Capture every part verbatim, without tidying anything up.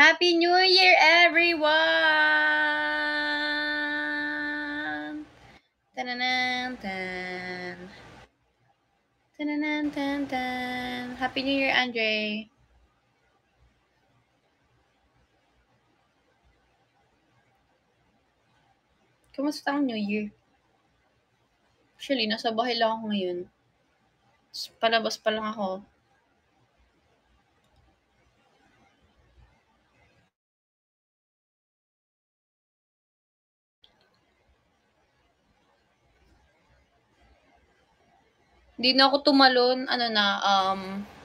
Happy New Year, everyone! Tananan-tan. Tananan-tan-tan. Happy New Year, Andre. Kumusta ang New Year? Actually, nasa bahay lang ako ngayon. Palabas pa lang ako. Hindi na ako tumalon. Ano na, um,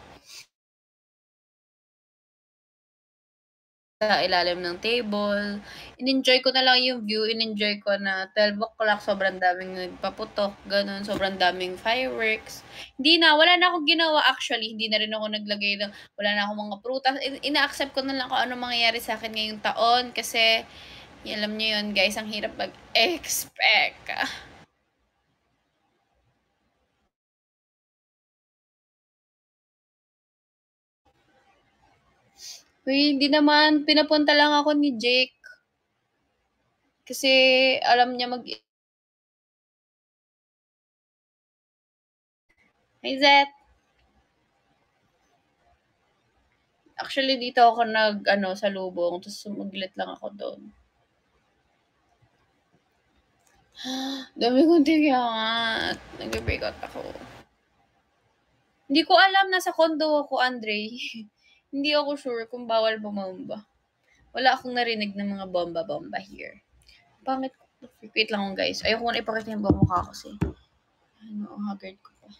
sa ilalim ng table. In-enjoy ko na lang yung view. In-enjoy ko na twelve o'clock, sobrang daming nagpaputok. Ganun, sobrang daming fireworks. Hindi na, wala na akong ginawa actually. Hindi na rin ako naglagay ng, wala na akong mga prutas. Ina-accept ko na lang kung ano mangyayari sa akin ngayong taon. Kasi, alam niyo yun guys, ang hirap mag-expect. Uy, hindi naman. Pinapunta lang ako ni Jake. Kasi, alam niya mag... Hi, Zet. Actually, dito ako nag, ano, sa lubong. Tapos, sumaglit lang ako doon. Dami kong tiyangat. Nag-break out ako. Hindi ko alam. Nasa condo ako, Andre. Hindi ako sure kung bawal bumamba. Wala akong narinig ng mga bomba-bomba here. Pangit ko. Wait lang ako, guys. Ayoko na ipakita yung buong mukha kasi. Ano, ang haggard ko pa.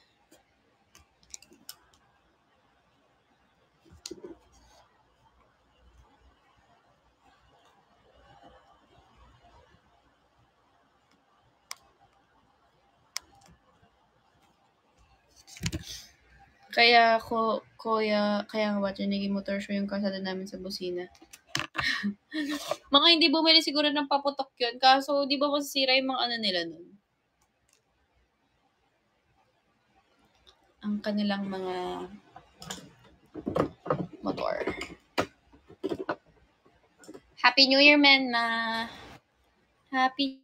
Kaya ko, kuya, kaya nga ba, naging motor show yung kasada namin sa busina. Mga hindi bumili siguro ng paputok yun. Kaso, di ba masisira yung mga ano nila nun? Ang kanilang mga motor. Happy New Year, men na. Happy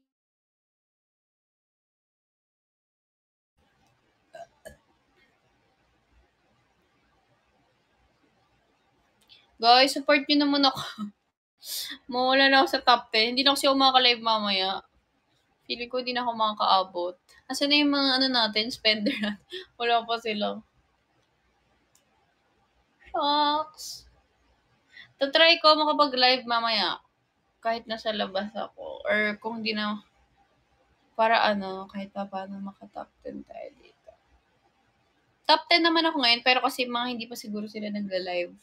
Guys, support nyo naman ako. Mawala na ako sa top ten. Hindi na kasi ako makaka-live mamaya. Feeling ko hindi na ako makakaabot. Asan na yung mga ano natin, spender natin? Wala pa sila. Shucks. Tatry ko makapag-live mamaya. Kahit nasa labas ako. Or kung hindi na, para ano, kahit pa paano maka-top ten tayo dito. Top ten naman ako ngayon, pero kasi mga hindi pa siguro sila nagla-live.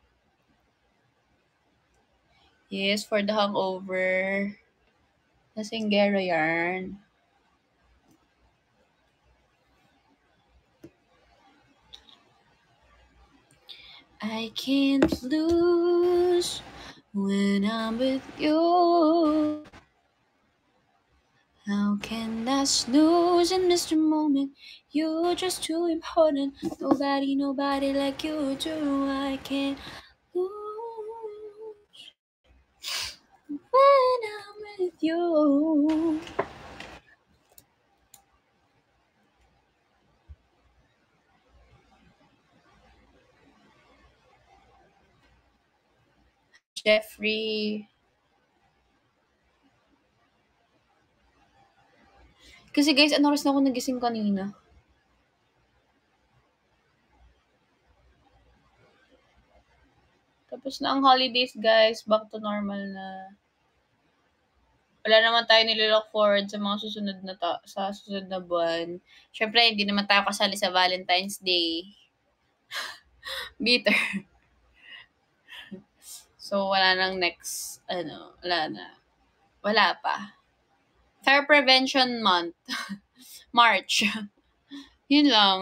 Yes, for the hangover. Nasinggero yarn. I can't lose when I'm with you. How can I snooze and miss the moment? You're just too important. Nobody, nobody like you do. I can't lose when I'm with you. Jeffrey. Kasi guys, ano oras na ako nagising kanina? Tapos na ang holidays, guys. Back to normal na. Wala naman tayo nililook forward sa mga susunod na ta- sa susunod na buwan. Syempre, hindi naman tayo kasali sa Valentine's Day. Bitter. So, wala nang next, ano, wala na. Wala pa. Fire Prevention Month. March. Yun lang.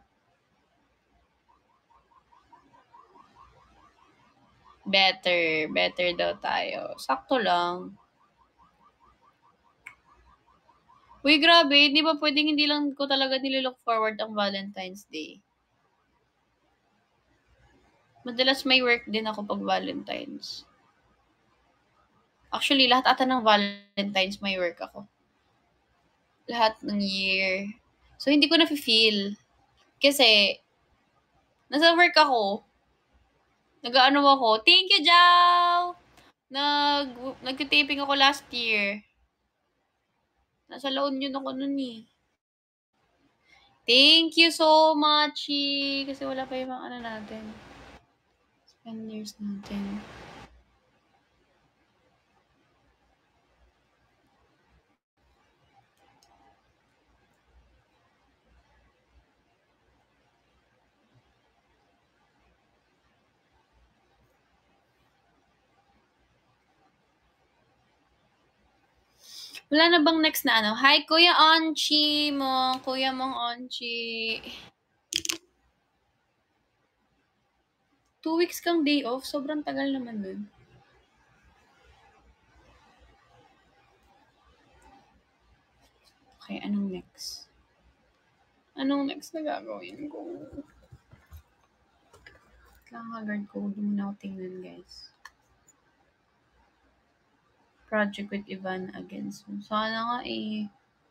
Better. Better daw tayo. Sakto lang. Uy, grabe. Di ba pwedeng hindi lang ko talaga nililook forward ang Valentine's Day? Madalas may work din ako pag Valentine's. Actually, lahat ata ng Valentine's may work ako. Lahat ng year. So, hindi ko nafe-feel. Kasi, nasa work ako. Nag-aano ako. Thank you, Jao! Nag, nagtitaping ako last year. Nasa La Union ako nun eh. Thank you so much, eh. Kasi wala pa yung mga ano natin. Spenders natin. Wala na bang next na ano? Hi, Kuya Onchi mo. Kuya mong Onchi. Two weeks kang day off? Sobrang tagal naman nun. Okay, anong next? Anong next na gagawin ko? Kakagard ko. Huwag muna ako tingnan, guys. Project with Ivan against mo. Sana nga eh.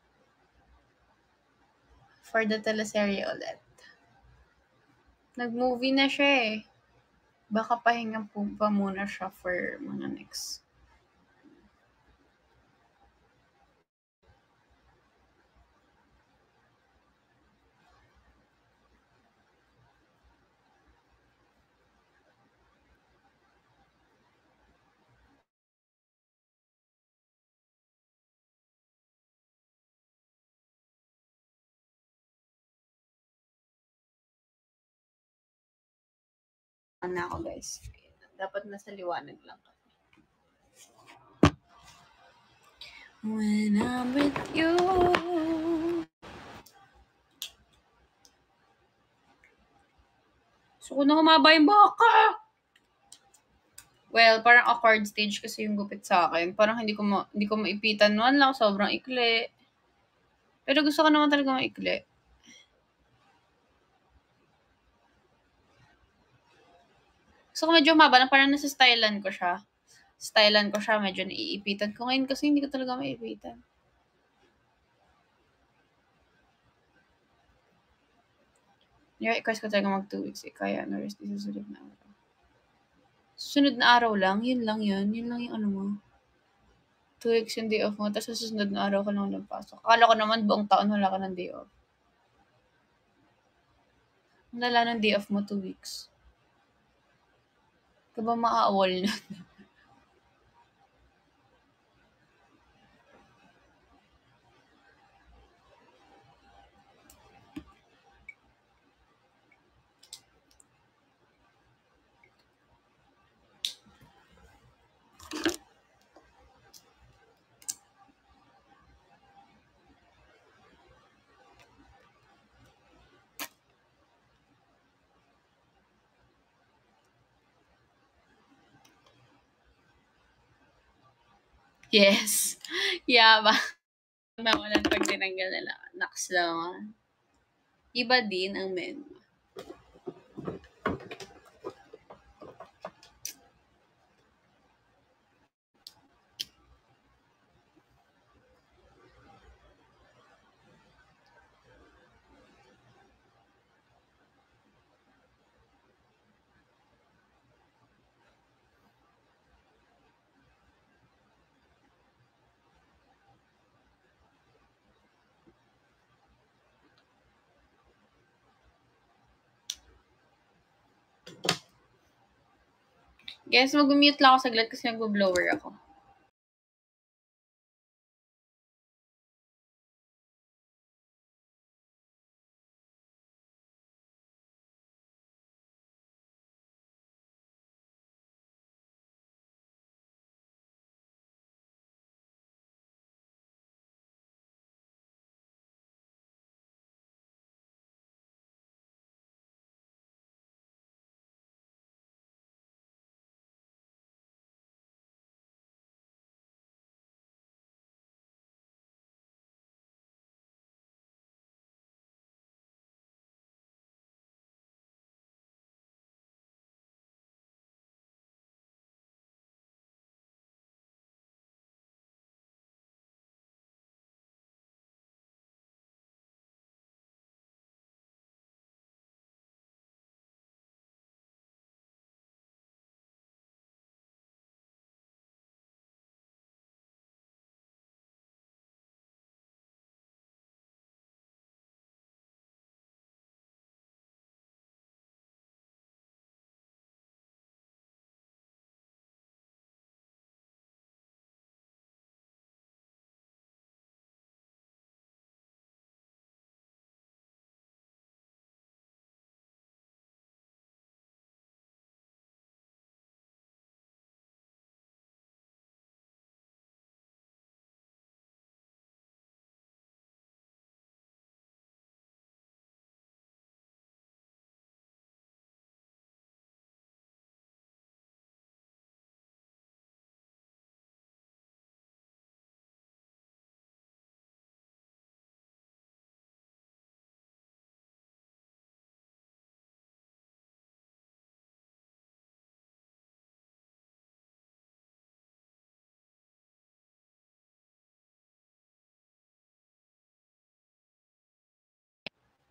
For the teleserye ulit. Nag-movie na siya eh. Baka pahinga po pa muna siya for mga next. Na ako, guys. Dapat nasa liwanag lang kami. When I'm with you. So, kung na humaba yung baka. Well, parang awkward stage kasi yung gupit sa akin. Parang hindi ko ma- hindi ko maipitan man lang. Sobrang ikli. Pero gusto ko naman talaga maikli. Gusto ko medyo humaba na parang nasa stylan ko siya. Stylan ko siya, medyo naiipitan ko. Ngayon kasi hindi ko talaga maipitan. Ni-request ko talaga mag two weeks eh. Kaya na-rest di susunod na araw. Susunod na araw lang? Yun lang yun? Yun lang yung ano mo? Two weeks yung day off mo, tapos sa susunod na araw ka lang nagpasok. Akala ko naman buong taon wala ka ng day off. Ang lala ng day off mo, two weeks. Ka ba maaawol na? Yes. Yeah, ba? Nawalan pag tinanggal nila. Naks lang. Iba din ang men. Guys, mag-mute lang ako saglit kasi nag-blower ako.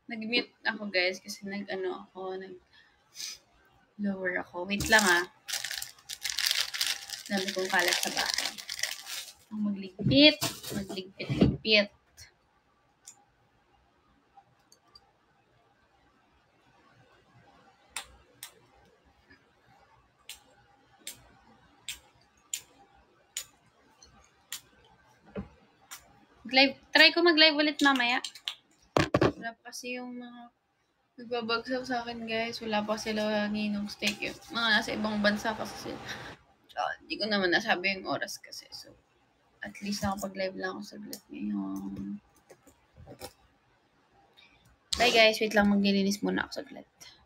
Nag-mute ako guys kasi nag-ano ako, nag-lower ako. Wait lang ah. Dami kong kalat sa bahay. Ang magligpit, magligpit-ligpit. Live, try ko mag-live ulit mamaya. Wala pa kasi yung mga nagbabagsak sa akin guys. Wala pa sila ninong steak. Yung mga nasa ibang bansa kasi sila. Uh, hindi ko naman nasabi yung oras kasi. So, at least nakapag-live lang ako saglit ngayon. Bye guys. Wait lang, maglilinis muna ako saglit.